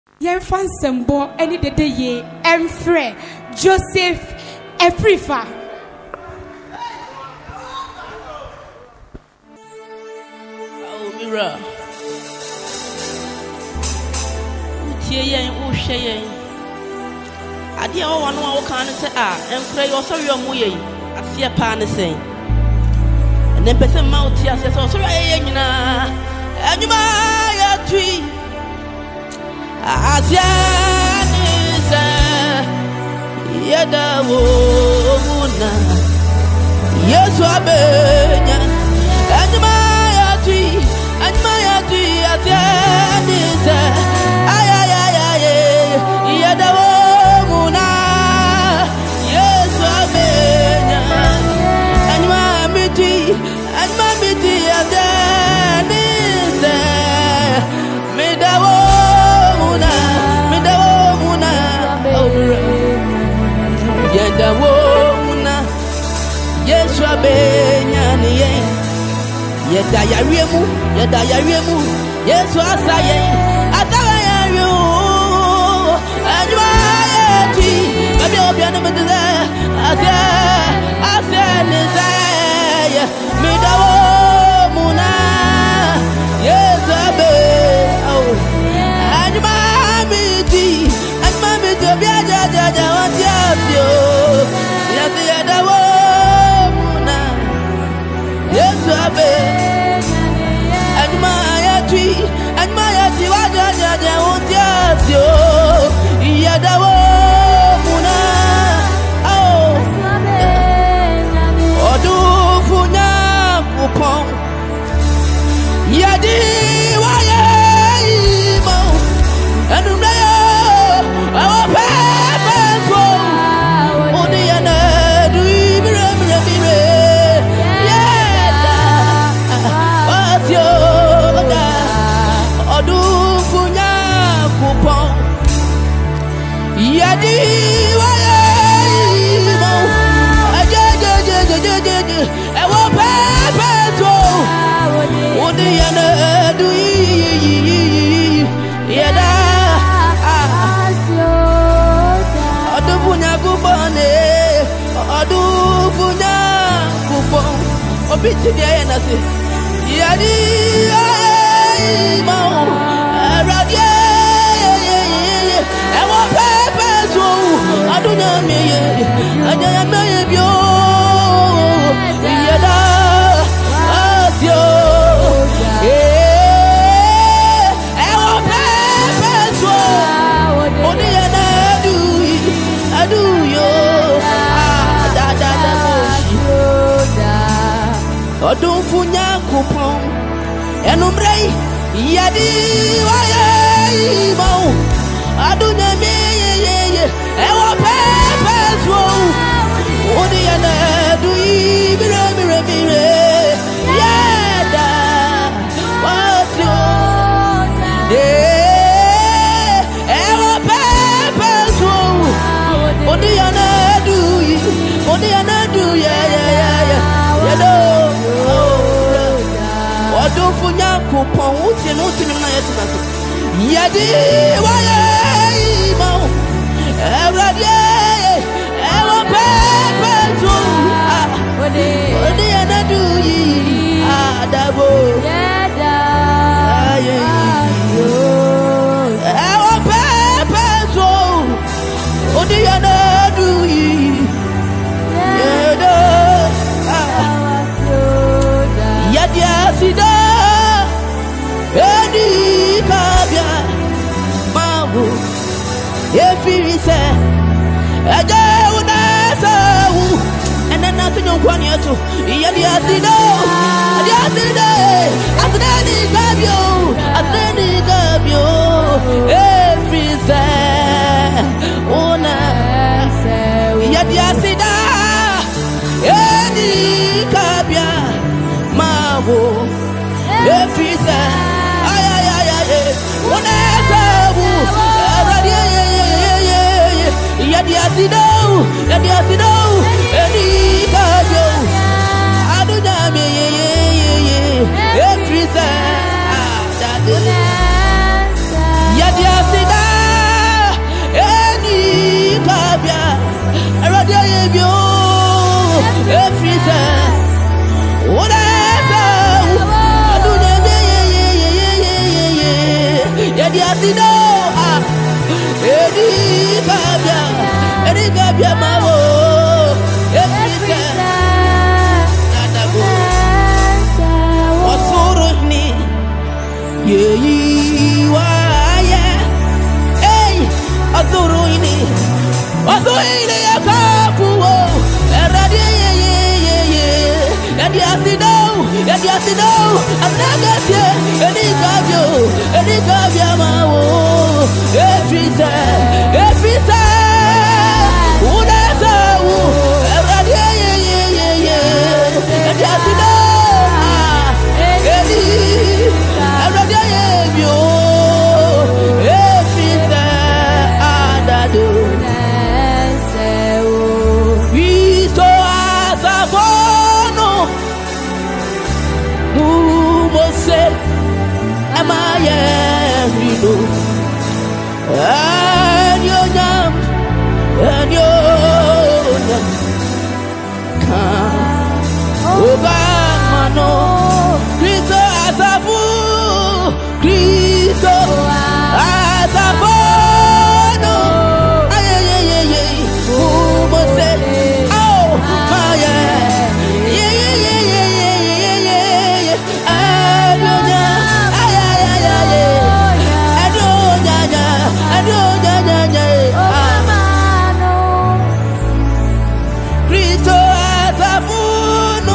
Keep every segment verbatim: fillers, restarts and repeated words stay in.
Yen fan sembo any de de ye Emfre Joseph Efrifa. Oh Mira. Utie yen wo hwe yen. Ade a wo wano a wo kan se a Emfre yo so yo mu ye. Asie pa ne sen. Ne pese ma utie asie so so ye nyina. Anyuma ya tui. Asia nisa yada wona Yesu abenya anyuma ya tui anyuma ya tui asia nisa ayayaya yada wona Yesu abenya anyuma miti anyuma miti asia nisa medawo Yeda wona Yesu abenya ni ye Yeda yariemu Yeda yariemu Yesu asaye Atawa yario Anjwa yeti Babi obi ane medile Asya Asya nizaye Mida wona Yesu abenya Anjwa miti Anjwa miti obi aja aja aja Wantiapio Yati yada wona Yesu abe Anjuma yatwi Anjuma yati waja aja aja Wantiapio Yada wona Oh Odu funya kupon Yadi waye imo Anumdayo Awa pepe ko Odi yana dui mire mire mire Yeda Watyo da Odu funya kupon Yadi waye imo Aje je je je je je je Awa pepe ko Odi yana dui Yeda Odufunya kubone Odufunya kubon Obiti dia na se Yadi ai mau Radie Ewo pepe so Adunya me Anya me bio Yada asio Ewo pepe so Odi yana do yo da da da Odun funya kupon Enumrei Yadi waye imo Adunya me ye ye ye Ewa pepe so Odi yana du mire mire mire Yada Watyo Yeah Ewa pepe so Odi yana do Odi yana do yeah yeah yeah yeah Yado Odu funya kupon uti no uti na yetu na Yadi waye imo Everade Ewa pepe so Odi yana do Adabo Yada Ewa pepe so Odi yana do Yada Yadi asida Edi kabia Mamu Efirise Eje unasa u Ene natu nyonkwani yetu Yadi asida Yadi asida Asideni kabio Asideni kabio Efirise Una Yadi asida Edi kabia Mamu Efisa ay ay ay ay unesabu radio ye ye ye ye yadi asido yadi asido edi kajo adunya me ye ye ye ye Efisa yadi asida Ediasido, Edi Gabia, Edi Gabia Mawo, Efrika, Nadabo, Osuruni, Ye Waya, Hey, Osuruni, Osuruni Yakafu, Eradi, Ediasido, Ediasido, Anagase, Edi Gabio, Edi Gabia Mawo, Efrika, Efrika, Unasa, Eradi, Ediasido, Edi, Eradi, Efrika, Adado, Visto Asafono, Mumose, Amaya, Rido, and your name, and your name, come, Obamano, Cristo Asafu, Cristo Asafono, ay ay ay ay ay, Mumose, oh, Maya, yeah yeah yeah yeah yeah yeah yeah, and your name, ay ay ay ay ay. Cristo Asafuno,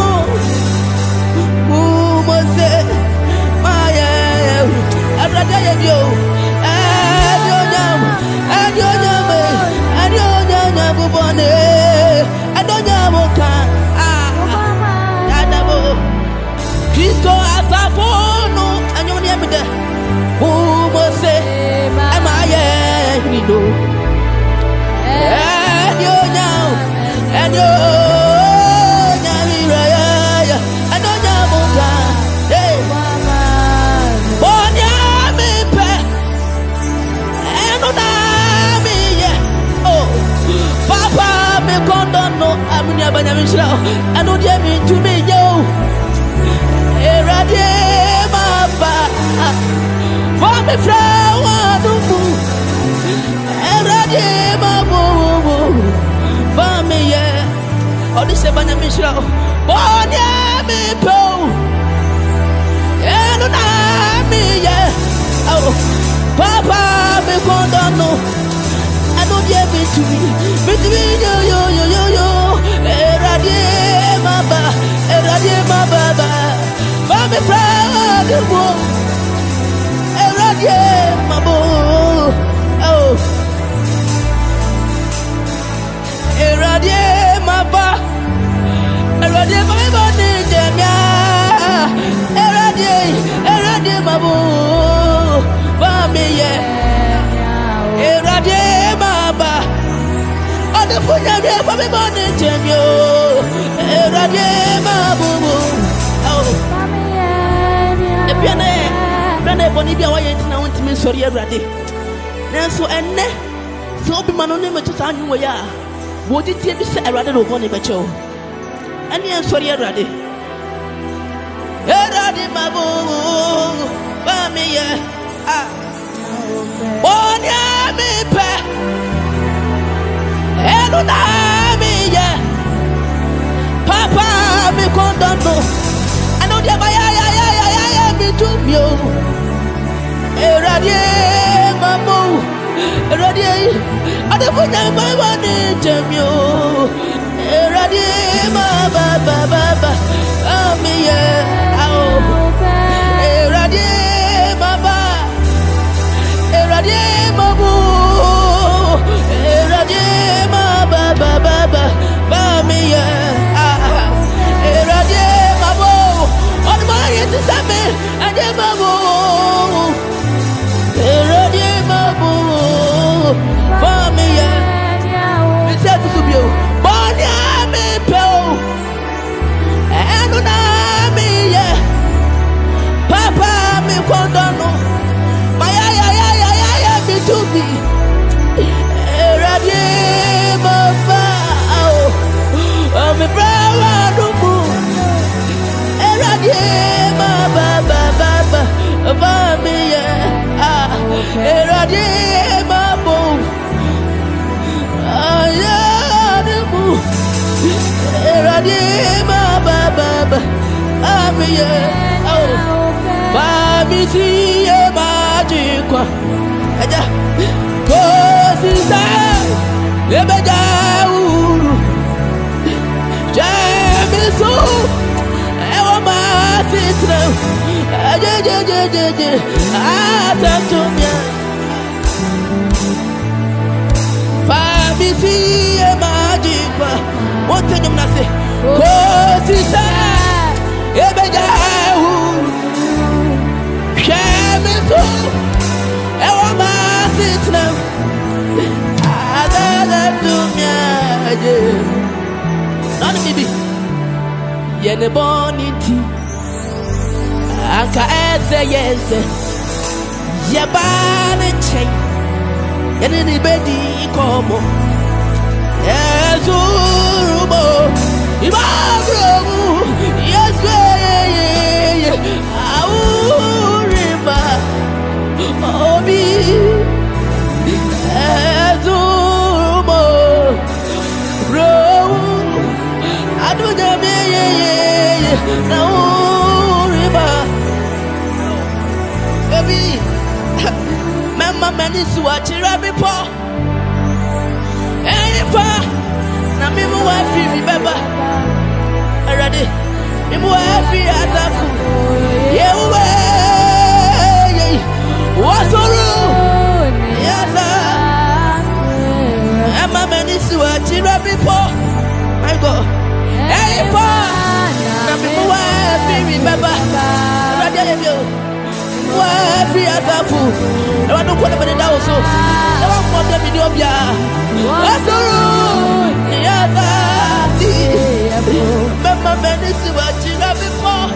Mumose, Maya, Abradayo, Adonyam, Adonyam, Adonyam, Bubone, Adonyamoka, Ah, Adabo, Cristo Asafuno, Anyonyamida, Mumose, Maya, Nido. And you now, and you Namiraya, and on Yamuka, hey, Bonyami, and on Ami, oh, Papa, me condono, Aminia Banamisha, and on Yami to me, yo, Erade, Mapa, for me, flower, Erade, Mabo. Family, all this seven Mishra, born yeah, me po, and on me, yeah, oh, Papa, me condone, I don't get me to me, between you, yo, yo, yo, yo, Eradi, Maba, Eradi, Maba, Mami, proud of you, Eradi, Mabo, oh. Eradie maba, eradie maba ni jemia, eradie, eradie mabu, famiye, eradie maba, ode funya mi famiye ni jemio, eradie mabu, oh, ebiane, ebiane boni biya wa yentina wonti mi sori eradie, nenso enne, so obi manoni me tusa anwo ya. Would it be said rather than one becho? And the answer, Eradi. Eradi Mabu, Bamia, ah, Bonya me pe, Enunami, Papa me condono, I know the Maya, me to you, Eradi Mabu. Eradi, I don't want my money to you. Eradi, ma ba ba ba ba, oh me yeah, oh. Eradi, ma ba, Eradi, ma bu, Eradi, ma ba ba ba ba, ba me yeah, ah. Eradi, ma bu, on my head to me, and yeah, ma bu. Eradi, ma bu. Family, me say to you, Bonya me po, and na me yeah, Papa me condono, my ya ya ya ya ya ya me to me, Eradi ma ba, oh me brava no mo, Eradi ma ba ba ba ba. Erade mabo ayanimu Erade mababa amiye oh famisi e majikwa aja kosisa ebeja uru jamisu ewa masitra aja je je je je atatumya famisi e majikwa wotenyo mnase kosisa ebeja uru jamisu ewa masitra atatumya aja nani bibi yene boniti anka eze yeze yabane chen yene ni bedi komo ezurubo ibabromu yeswe aurima obi ezurubo bro adunya me na uriba baby mama mani suachira me po efa na me mo wa fi mi baba already me mo wa fi atafu yewe wasoro yasa mama mani suachira me po my god efa na me mo wa fi mi baba already wa fi atafu e wa no ko na be da wo so e wa mo de video bia asoro ya ta ti mama menisi wa chira before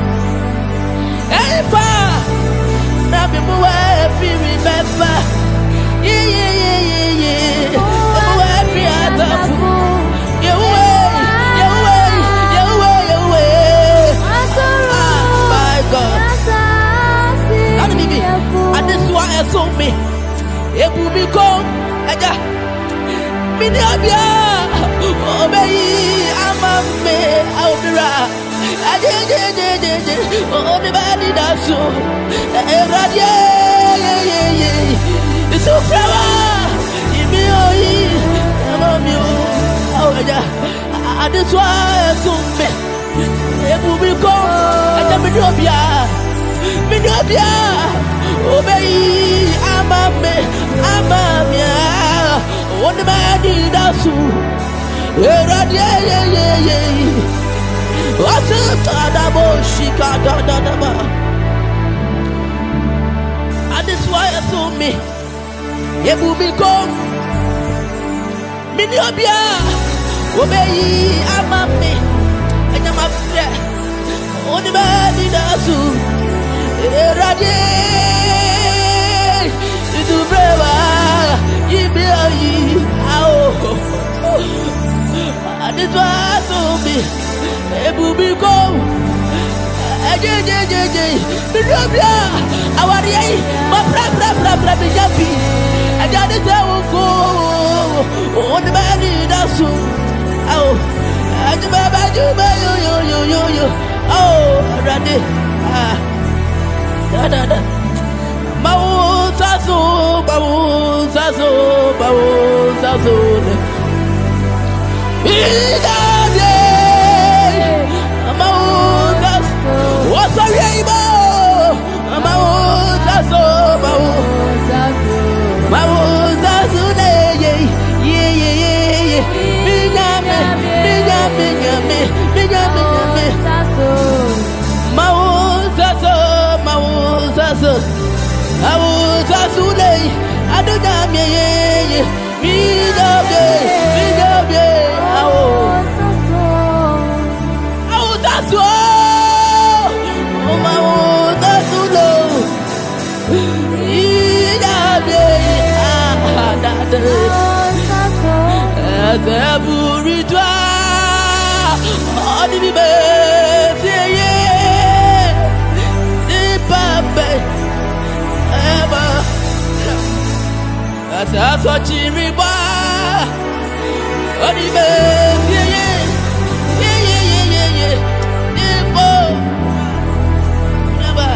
e fa na me mo wa fi mi baba ye ye ye ye ye mo wa fi atafu ye we ye we ye we ye we asoro my god adesua eso me ebumi ko aja mini abia obeyi amame aubira aje je je je je oni badi daso eradia ye ye ye isu frawa imi oyi amami o aja adesua eso me ebumi ko aja mini abia mini abia obeyi amame amamia on badi dasu eradia ye ye ye asata da boshika da da da ba adiswa so me ebumi ko mini obia obeyi amame anyama fre on badi dasu eradia itu breva yibi ayi ao aditwa to me ebubi ko eje je je je bidobia awari ai ma pra pra pra pra bi japi aja de tawo ko on ba ni dasu ao aja ba ba ju ba yo yo yo yo yo ao rade ah da da da mau saso mau saso mau saso ida de mau saso wasari ba mau saso mau saso mau saso ne ye ye ye ye binyame binyame binyame binyame saso mau saso mau saso awu sasulei adunya miye ye mi dobe mi dobe awu awu sasu o ma awu sasulo ida be ah da da sasu aburitwa odi bi be ye di pape eba Asaso chiriba Onibe yeah yeah yeah yeah yeah yeah yeah yeah bo Never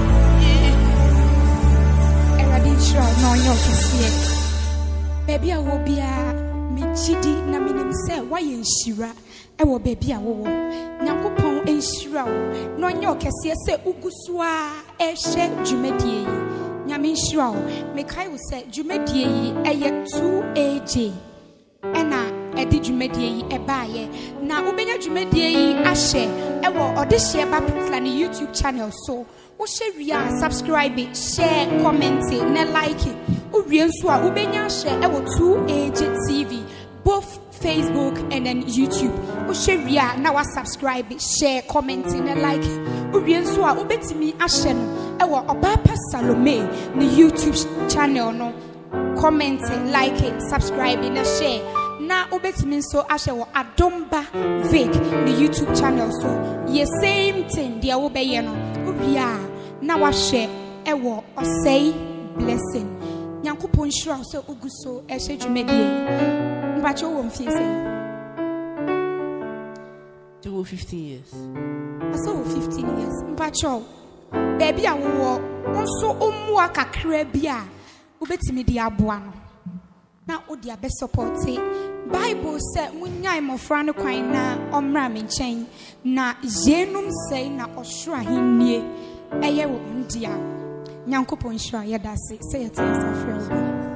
Eradi shra no yo kese Baby a wo bia me gidi na minim se wa ye nhira e wo baby a wo wo Nyankopon enhira wo no yo kese se uguso a e hye dwumadie yi Nyame nhira wo me kai wo se dwumadie yi eye two A J ena edi dwumadie yi e baaye na ubenya dwumadie yi ahye e wo ode hye ba putla ne YouTube channel so wo share via subscribe share comment na like wo wie nso a ubenya hye e wo two A J T V both Facebook and then YouTube wo share via na wa subscribe share comment na like wo wie nso a ubetimi ahye no e wo Obapa Salome ne YouTube channel no comment like it subscribe na share na obetimi nso ahye wo Adomba Vic the YouTube channel so ye same thing dia wo beye no obia na wa share e wo Osei Blessing Nyankopon hira so oguso e hye dwumadie mbacho wo mfie sei to fifteen years aso fifteen years mbacho baby a wo nso omu akakra bia obetimi dia aboa no na odi abe support Bible say munyai mofra no kwan na omra me nchen na yenum sei na osoro ahennie eye wo ndia Nyankopon hira yedase say yete safra